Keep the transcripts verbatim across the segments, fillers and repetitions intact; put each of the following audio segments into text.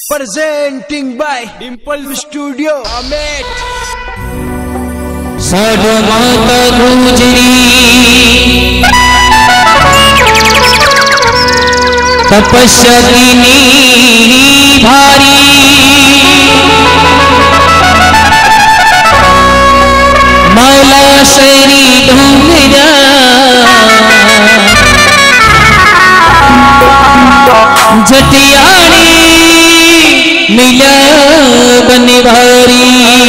Presenting by Dimple Studio Amet साधु माता गुजरी तपस्या की नीरी भारी माला शरी ढूंढरा जटियाणी मिला बनवारी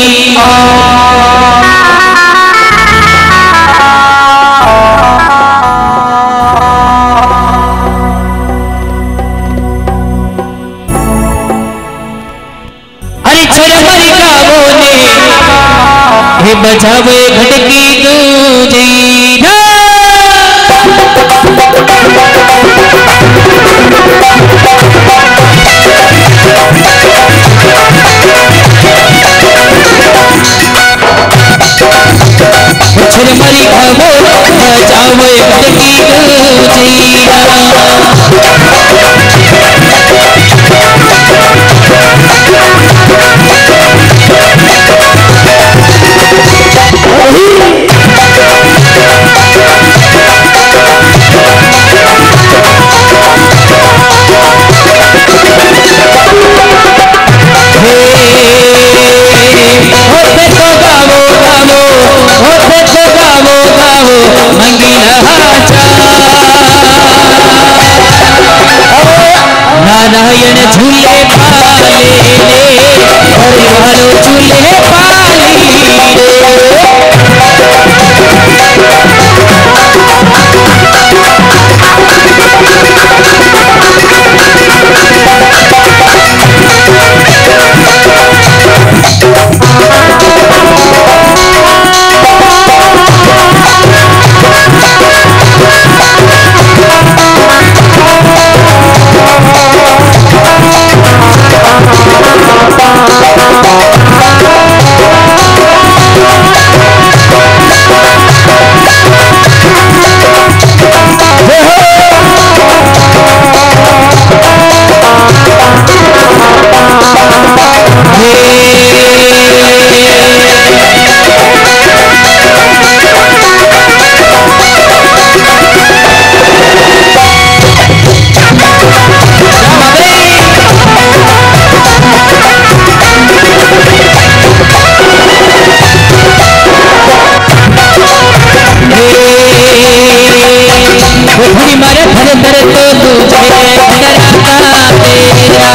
बजावे घटकी दूजी छुर मरी खावो बजावे घटकी दूजी नारायण झूले पाले परिवारों झूले पाली मारे भर भर तो तुझे डराता तेरा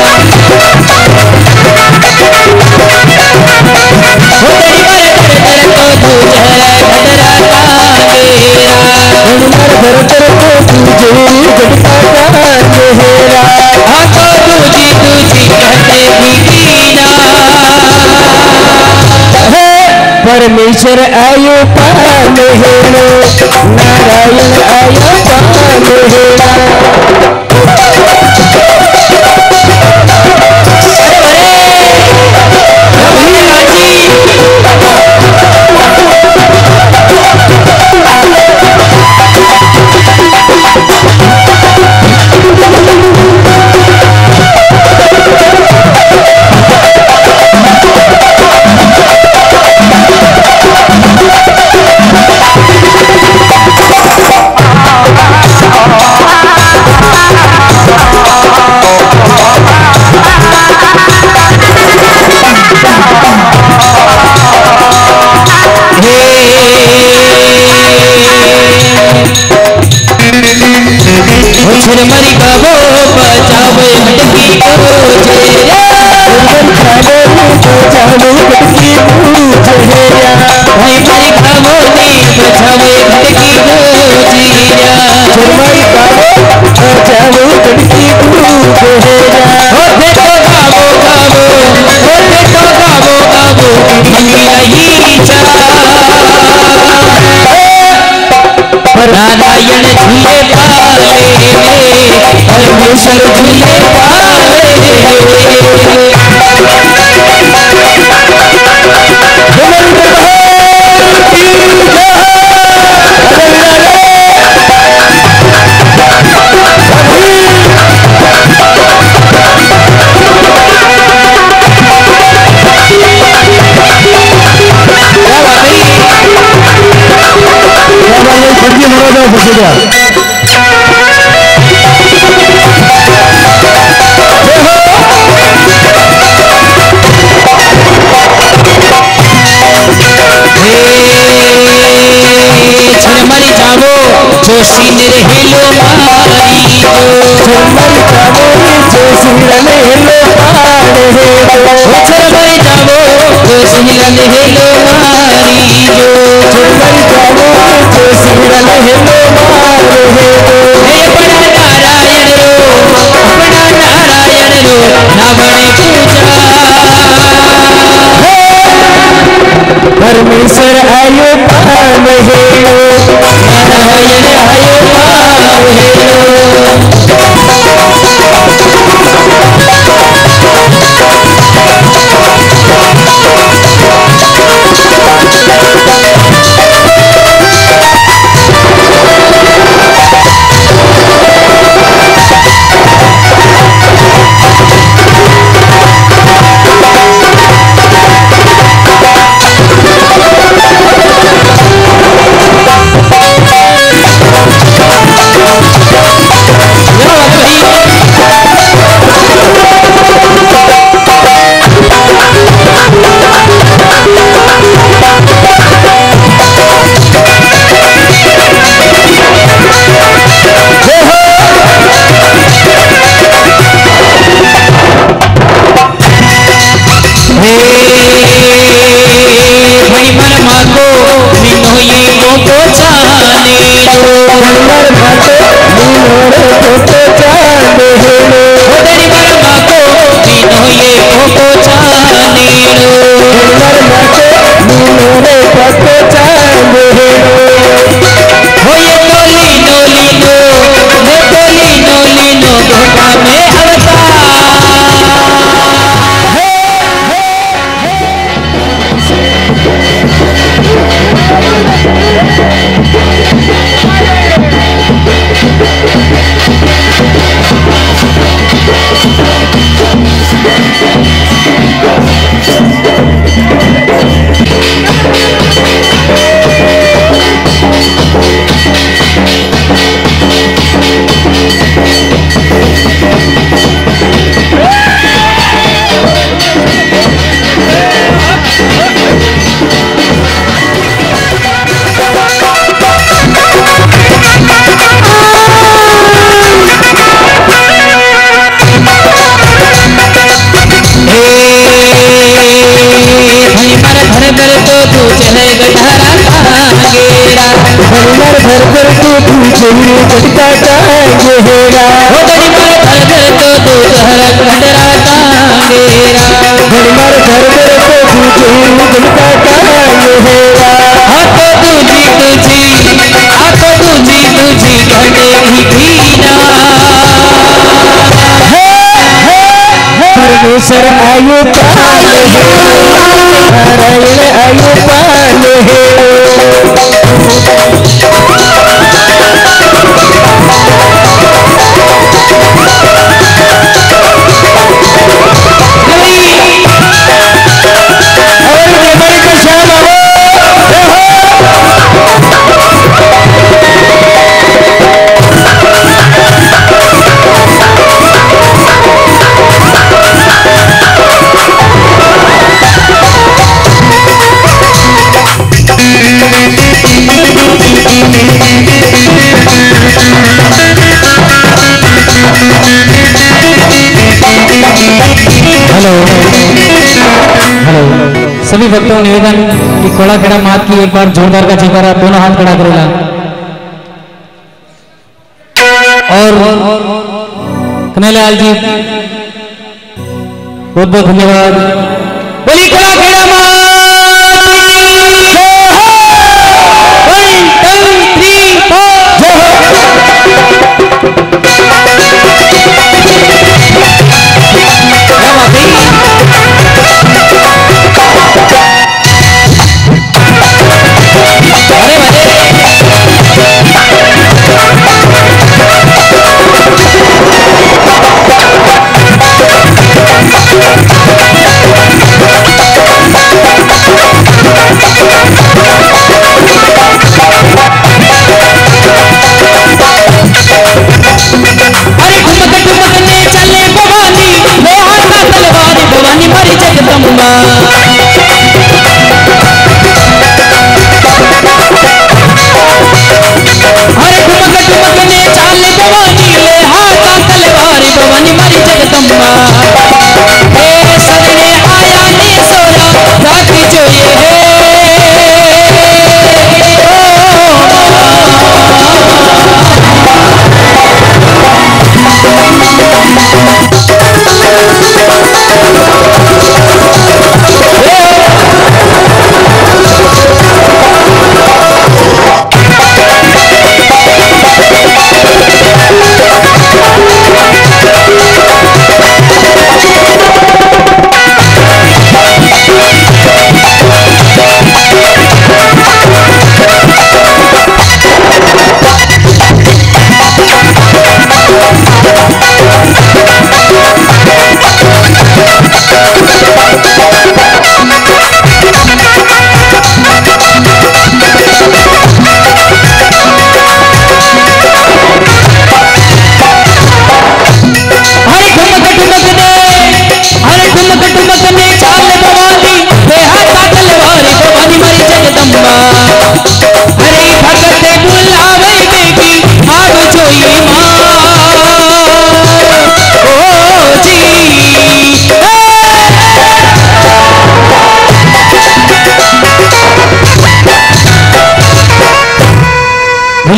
मारे भर भर तो तुझे डराता तेरा मारे भर भर तो तुझे डराता तेरा हाँ तो तुझी तुझी कहते दीना परमेश्वर आयो पाले नारायण आयो छुर मरी खावो बचावे घटकी दूजे खावो बचावे घटकी दूजे भाई मरी खावो नी बचावे घटकी दूजिया छुर मरी खावो बचावे घटकी दूजे हो देखो गावो गावो हो देखो गावो गावो रही चा नारायण झूले पाले परमेश्वर झूले पाले मर जावो जो सीने हेलो मारी जो मर जावो जो सीने हेलो मारे मर जावो जो सीने हेलो मारी जो मर जावो जो सीने हेलो मारे हे बड़ा नारायण रो बड़ा नारायण रो नावणे पूजा परमेश्वर आयो पान हेलो नारायण आयो पान हेलो परमेश्वर आयु पान नारायण आयु पान सभी भक्तों निवेदन कि कोड़ा खेड़ा मात की एक बार जोरदार का जयकारा दोनों हाथ खड़ा करेगा और कन्हैयालाल जी बहुत बहुत धन्यवाद। बोली कोड़ा खेड़ा मात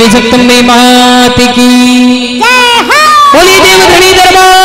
जगदम्बे मात की बोली देवधनी दरबार